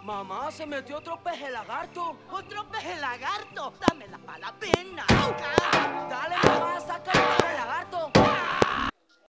Mamá, se metió otro peje lagarto. ¡Otro peje lagarto! ¡Dame la pala, ven acá! Dale,